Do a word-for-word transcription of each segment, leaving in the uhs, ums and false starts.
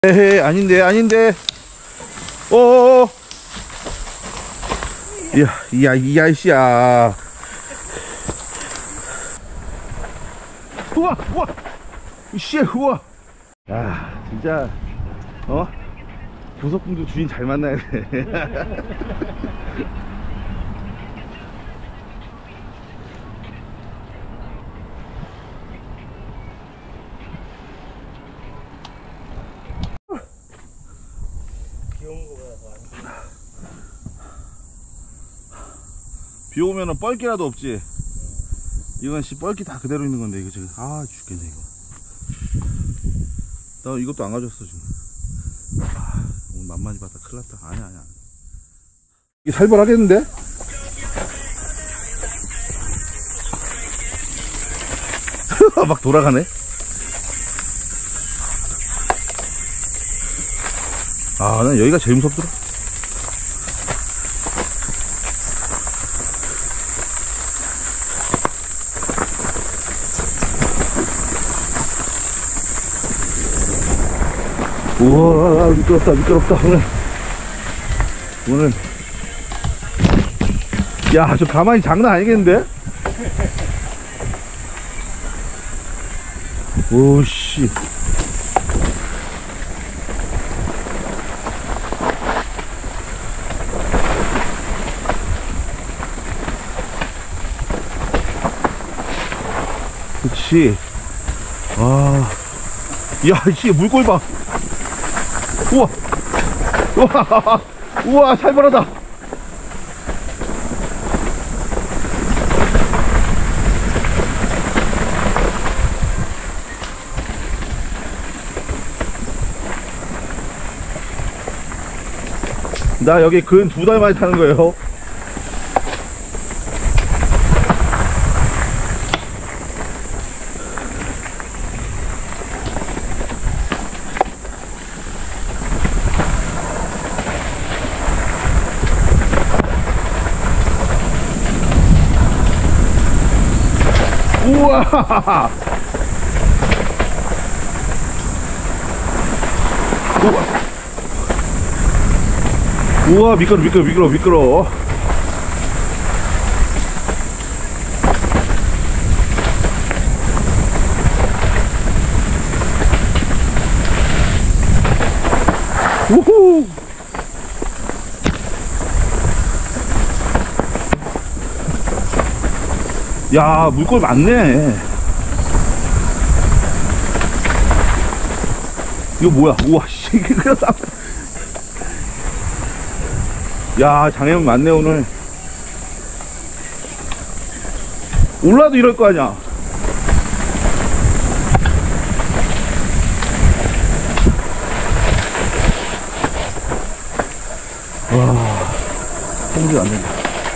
에헤, 아닌데, 아닌데. 어어어. 이야, 이야, 이 아이씨야. 우와, 우와. 씨, 우와. 야, 진짜, 어? 보석궁도 주인 잘 만나야 돼. 비 오면은 뻘기라도 없지. 이건 씨 뻘기 다 그대로 있는 건데 이거 지금 아 죽겠네 이거. 나 이것도 안 가져왔어 지금. 아, 오늘 만만히 봤다 큰일 났다. 아니야 아니야. 이게 살벌하겠는데? 막 돌아가네. 아, 난 여기가 제일 무섭더라. 우와, 미끄럽다, 미끄럽다, 오늘. 오늘. 야, 저 가만히 장난 아니겠는데? 오씨. 그치. 아. 야, 씨, 물골 봐. 우와. 우와. 우와, 살벌하다. 나 여기 근 두 달 만에 타는 거예요. 우와. 우와. 우와, 미끄러, 미끄러, 미끄러, 미끄러. 우후. 야, 물골 많네. 이거 뭐야? 우와, 씨. 야, 장애물 많네, 오늘. 올라도 이럴 거 아니야. 와, 성질 안 된다.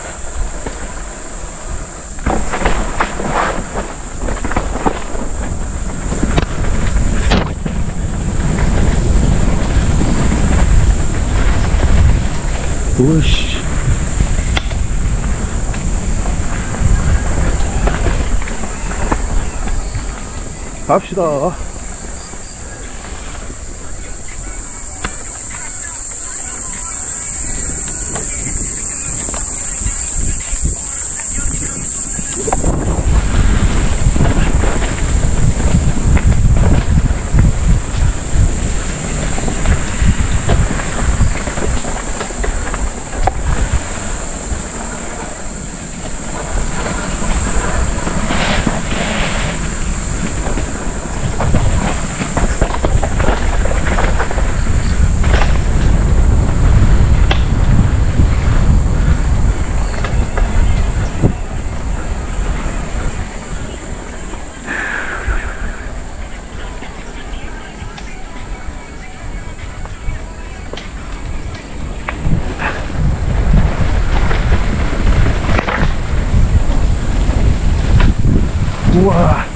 오이씨. 갑시다. 우와.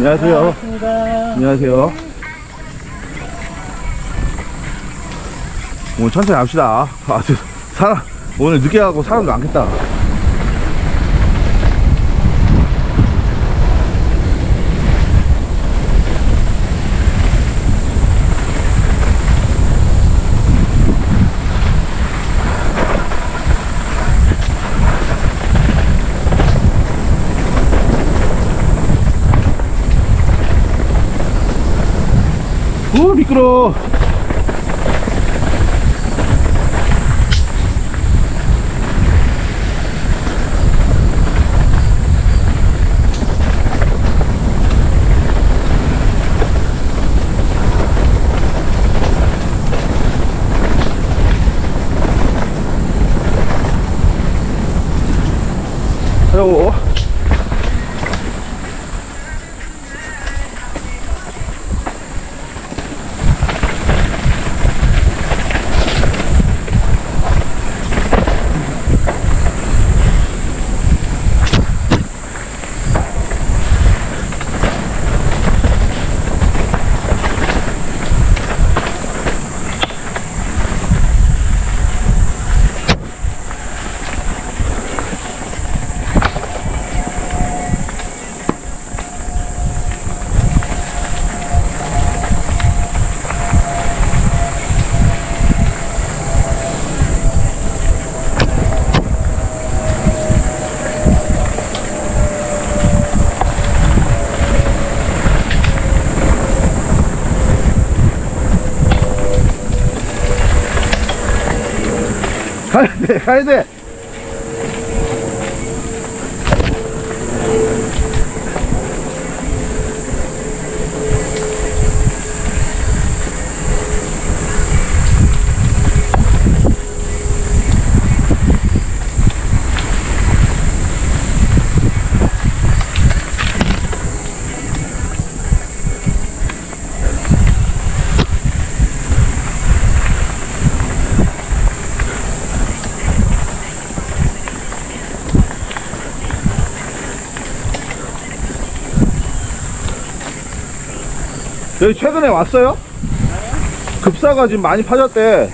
안녕하세요. 반갑습니다. 안녕하세요. 오늘 천천히 갑시다. 아, 저, 사람, 오늘 늦게 가고 사람도 많겠다. 오, 미끄러워. 하려고. 가야돼, 가야돼. 여기 최근에 왔어요? 급사가 지금 많이 파졌대.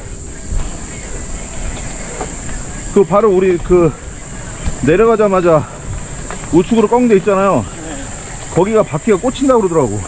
그 바로 우리 그 내려가자마자 우측으로 꺾는 데 있잖아요. 거기가 바퀴가 꽂힌다고 그러더라고.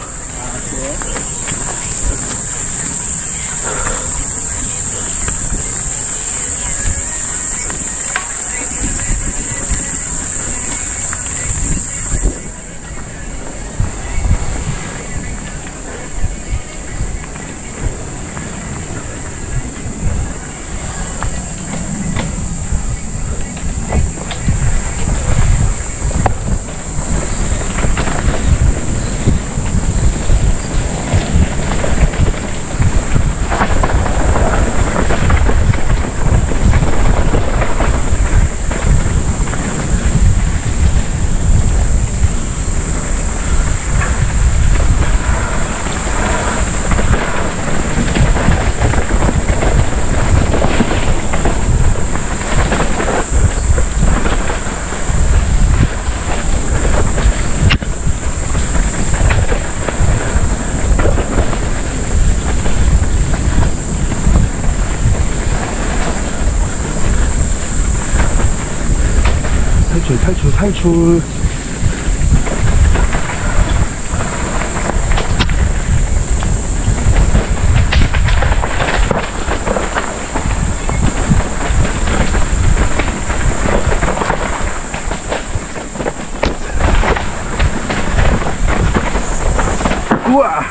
탈출, 탈출, 탈출. 우와!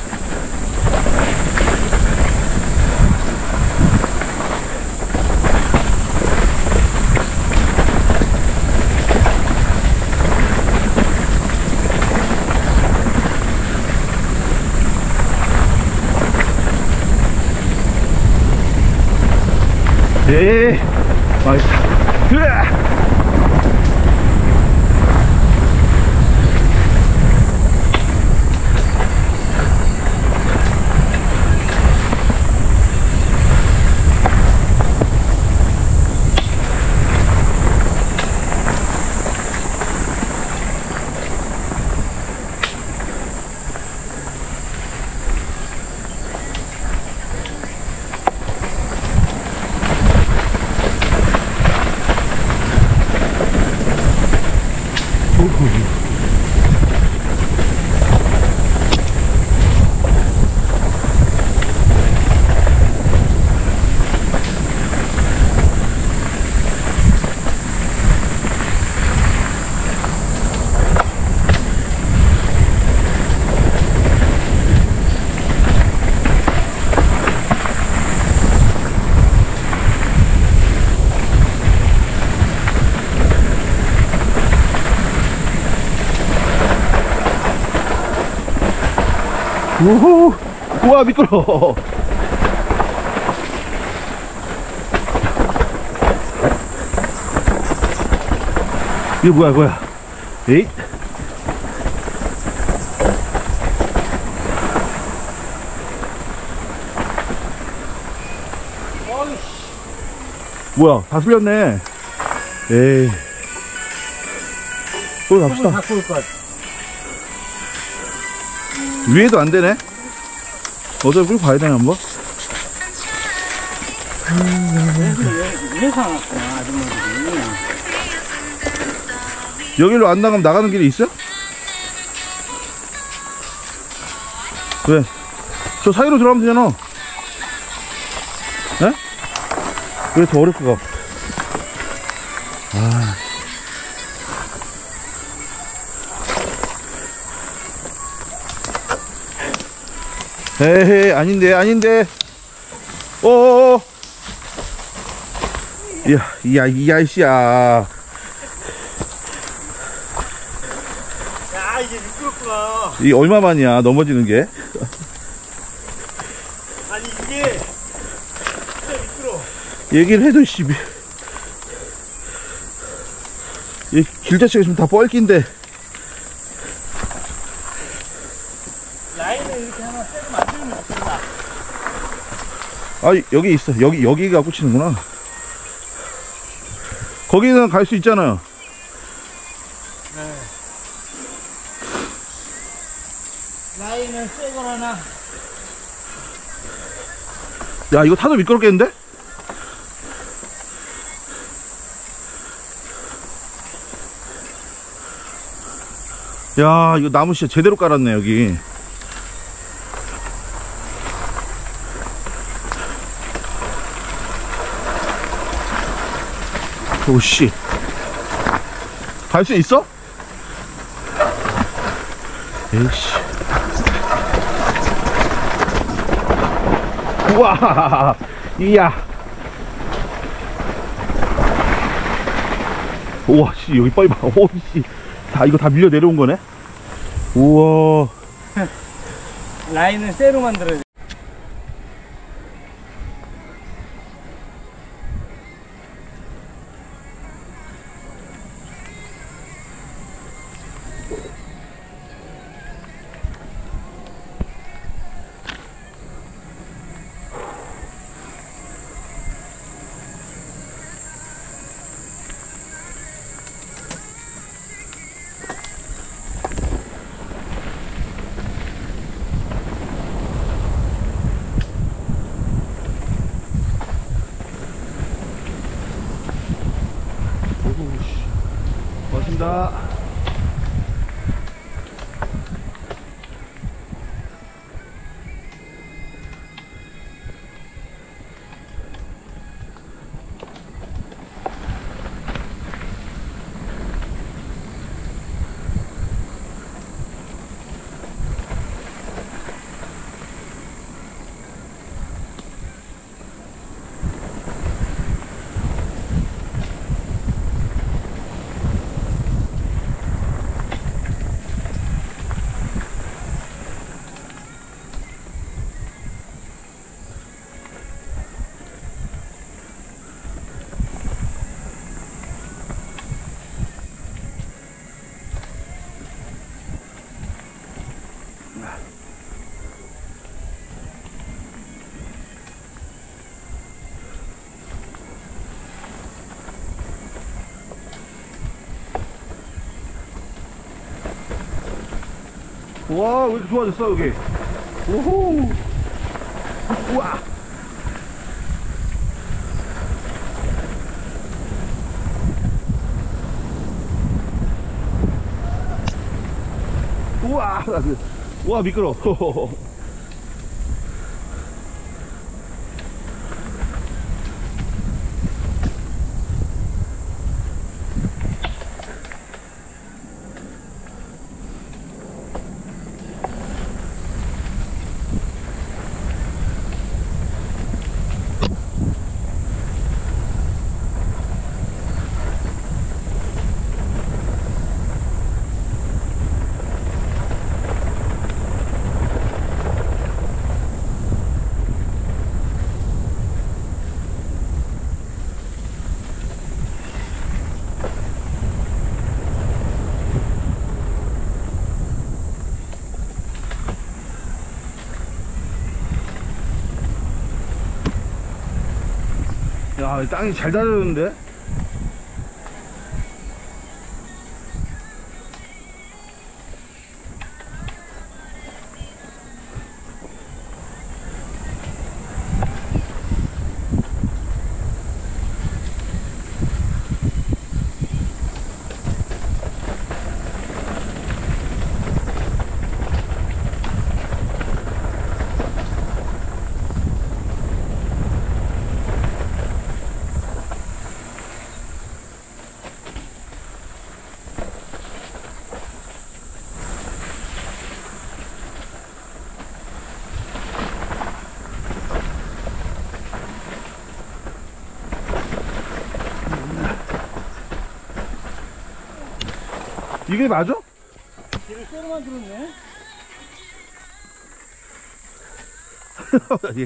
예, 맛있다. 으아! 우후. 우와, 미끄러워. 이게 뭐야, 뭐야. 에잇. 뭐야, 다 쓸렸네. 에이. 또 갑시다. 위에도 안 되네. 어차피 끌고 가야 되나, 한번? 위에서 왔구나, 아줌마들이. 여기로 안 나가면 나가는 길이 있어? 왜? 저 사이로 들어가면 되잖아. 에? 왜 더 어렵게 가? 아. 에헤이, 아닌데, 아닌데. 어어어. 이야, 이야, 이 아이씨야. 야, 이게 미끄럽구나. 이 얼마만이야, 넘어지는 게? 아니, 이게 진짜 미끄러워. 얘기를 해도, 씨. 이 길 자체가 지금 다 뻘낀데. 라인을 이렇게 하나 세고 만들면 좋겠다. 아, 여기 있어. 여기, 여기가 꽂히는구나. 거기는 갈 수 있잖아요. 네. 라인을 세거나. 야, 이거 타도 미끄럽겠는데? 야, 이거 나무 진짜 제대로 깔았네, 여기. 오씨. 갈 수 있어? 에이씨. 우와. 이야. 우와, 씨, 여기 빨리 봐. 오, 씨. 다, 이거 다 밀려 내려온 거네? 우와. 라인을 쇠로 만들어야 돼. 고맙습니다. 와, 왜 이렇게 좋아졌어, 여기? 오호! 우와! 우와, 우와, 미끄러. 야, 땅이 잘 다졌는데? 이게 맞아? 길을 쇠로 만들었네. 예.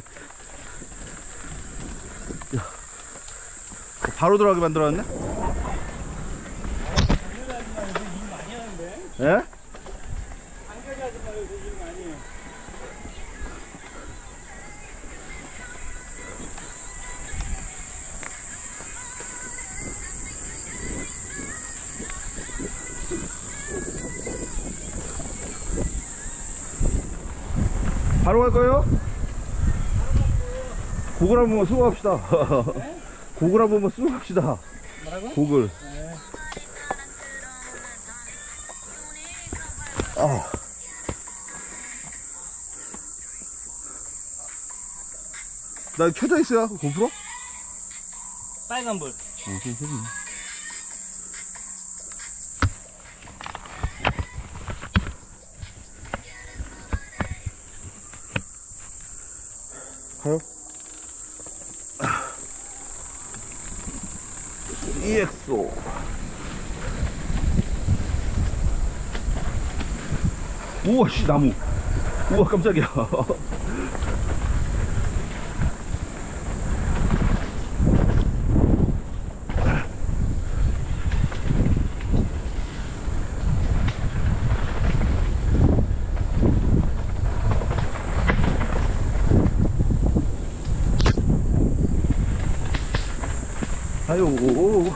야, 바로 들어가게 만들어놨네? 장렬 아줌마 요새 일 많이 하는데? 예? 장렬 아줌마 요새 일 많이 해. 바로 갈 거예요? 고글 한 번만 쓰고 갑시다. 네? 고글 한 번만 쓰고 갑시다. 뭐라고? 고글. 네. 아. 나 켜져 있어요, 고프로? 빨간 불. 어, 켜져 있네. 가요? 이엑소. 우와, 씨, 나무. 우와, 깜짝이야. 아유, 오,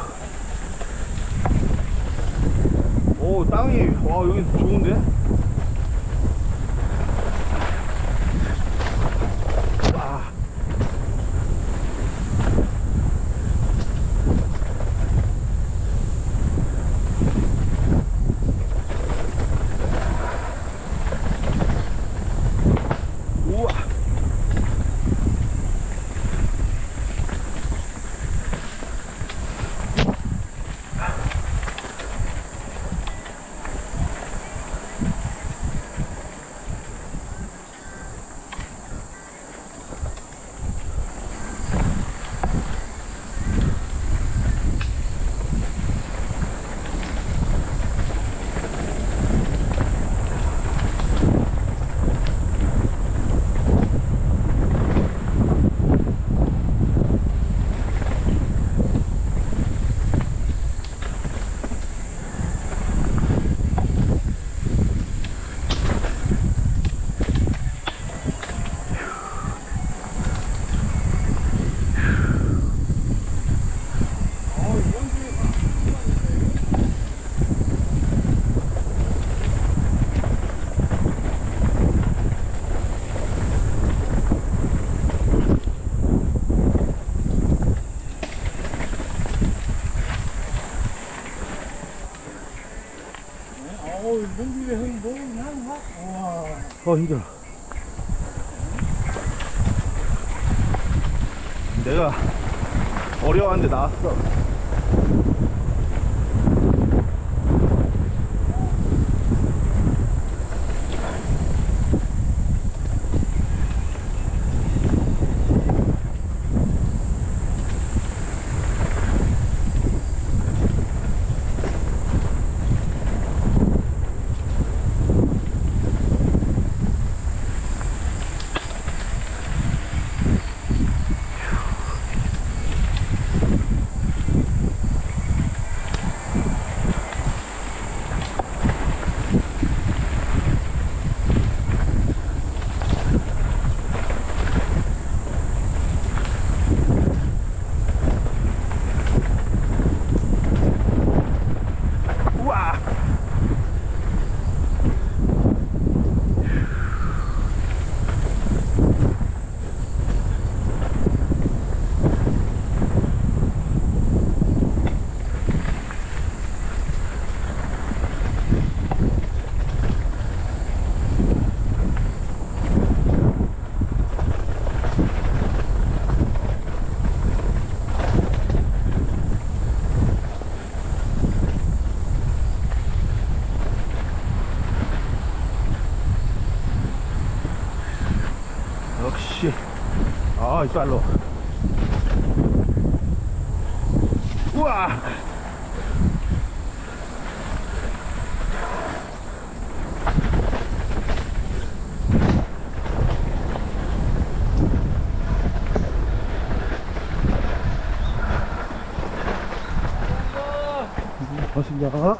오, 땅이, 와, 여기 좋은데? 와. 우와. 어, 힘들어. 내가 어려워하는데 나왔어. 역시 아 이빨로 우와 고맙습니다.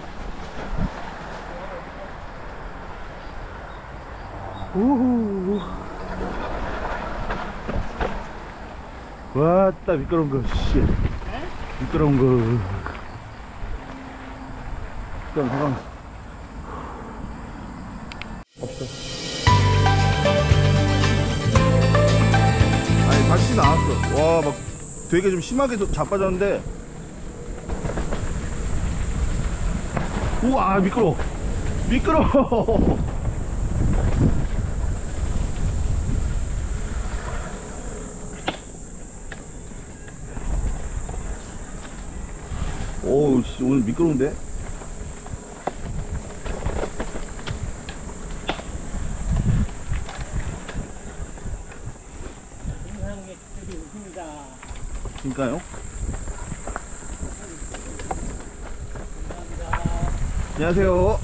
우후 왔다 미끄러운 거 씨. 미끄러운 거 일단 잠깐 없어. 아니 다시 나왔어. 와 막 되게 좀 심하게 자빠졌는데 우와 미끄러워 미끄러워. 오우 씨 오늘 미끄러운데? 인상이 되게 웃깁니다. 그니까요. 감사합니다. 안녕하세요.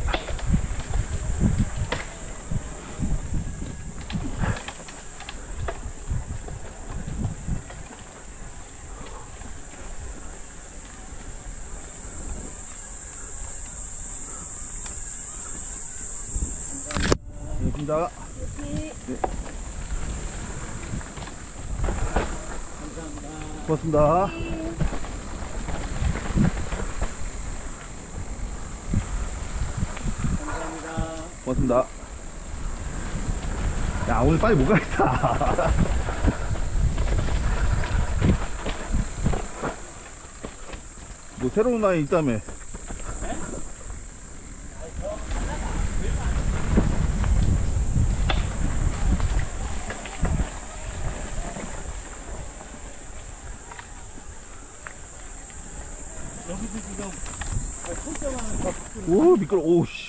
반갑습니다. 네. 감사합니다. 고맙습니다. 감사합니다. 고맙습니다. 야 오늘 빨리 못 가겠다. 뭐 새로운 라인 있다며. 여기도 지금 설정하는 거. 오 미끄러워. 오우씨.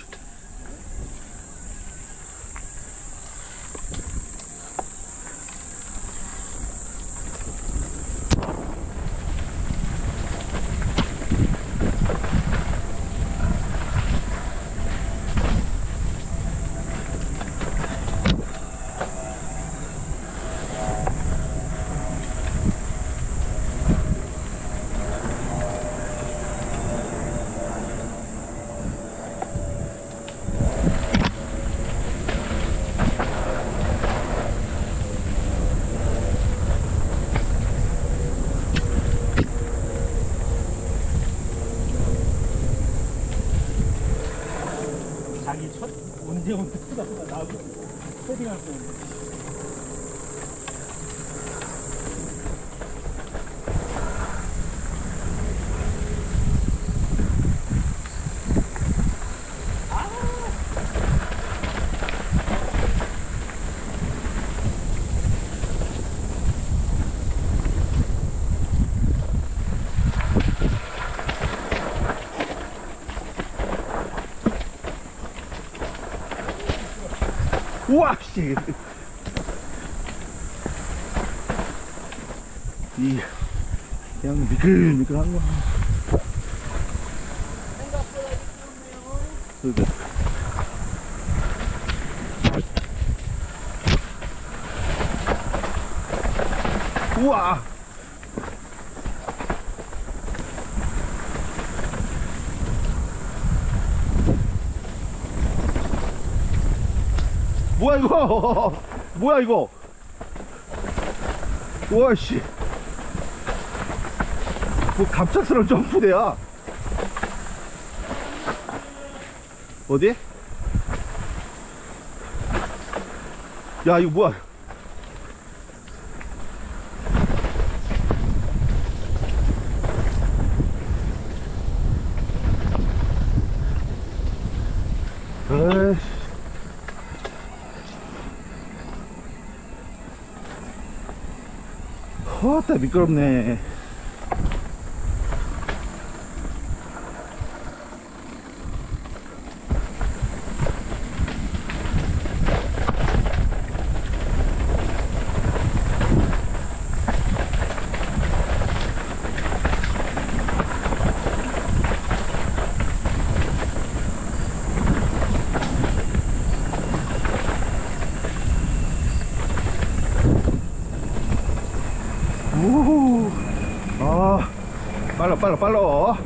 자기 첫 언제 언제 하다가 나하고 헤딩할 거. 우와, 씨. 이, 그냥 미끌미끌한 거. 생각보다 좋네요. 그래. 우와! 뭐야 이거? 뭐야 이거? 우와 씨. 뭐 갑작스러운 점프대야. 어디? 야 이거 뭐야? 에이씨. 허따 미끄럽네. 오, 아, 빨라, 빨라, 빨라.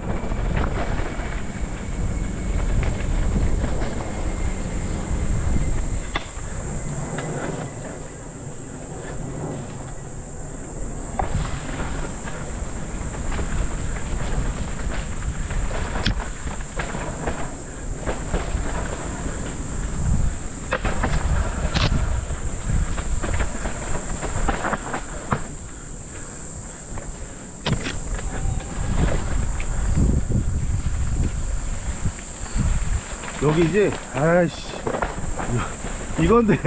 여기지? 아이씨. 이건데.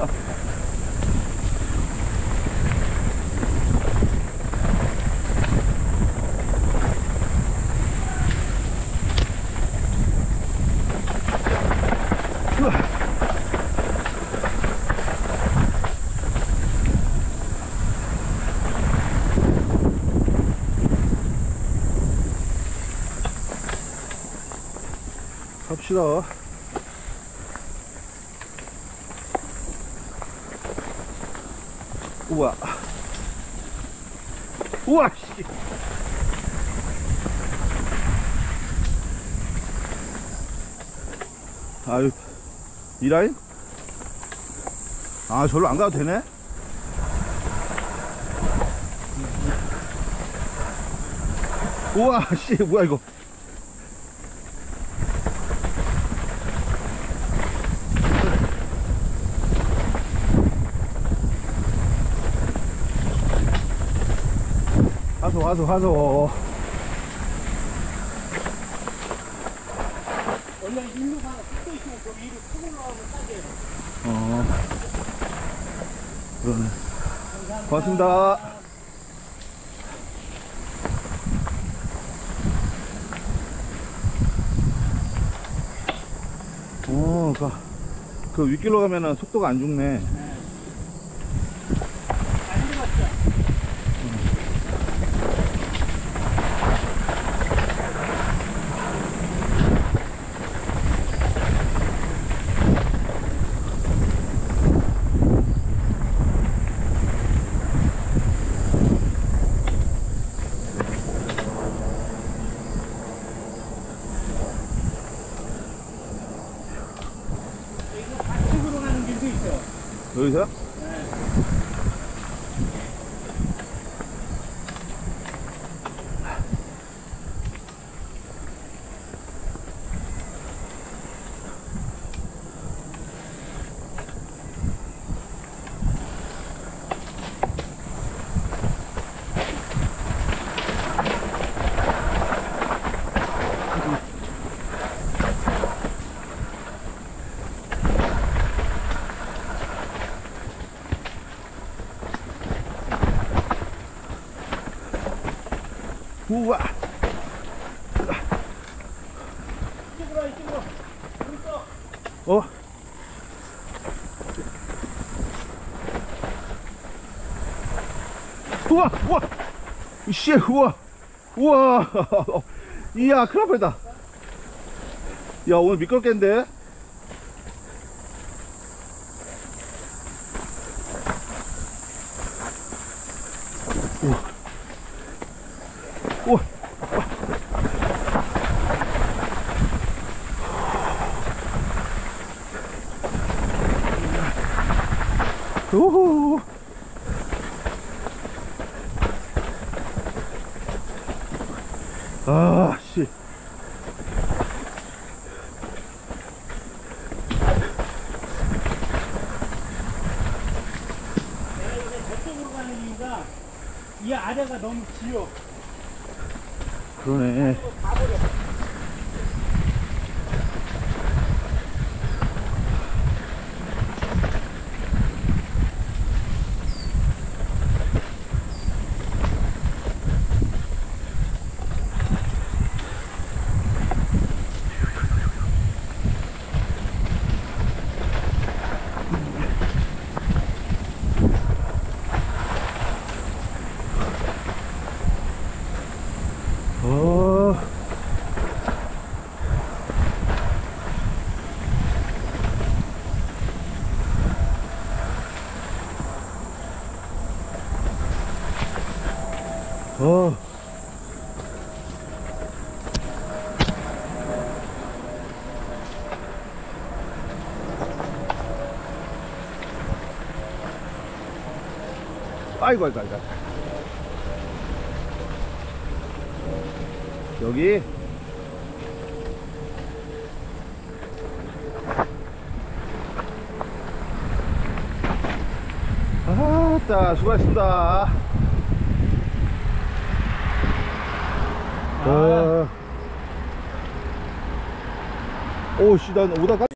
갑시다. 우와. 우와, 씨. 아유, 이 라인? 아, 절로 안 가도 되네? 우와, 씨, 뭐야, 이거. 가서, 가서, 가서. 원래 일루가 또 있으면 그 위로 쭉 올라오면 딱이에요. 어. 그러네. 고맙습니다. 어, 그, 그 윗길로 가면은 속도가 안 죽네. 안 들어갔죠? 이거 좌측으로 가는 길도 있어요. 여기서요? 네. 우와. 이쪽으로 와, 이쪽으로. 오른쪽. 어? 우와, 우와, 씨, 우와, 우와, 이야, 큰일 날 뻔했다. 야, 오늘 미끄럽겠는데? 우와, 우와, 우와. 아, 씨. 내가 이제 저쪽으로 가는 이유가 이 아래가 너무 길어. 그러네. 가버려. 어. 어. 아이고, 아이고, 아이고. 여기. 아따, 수고하셨습니다. 아. 오, 씨, 난 오다가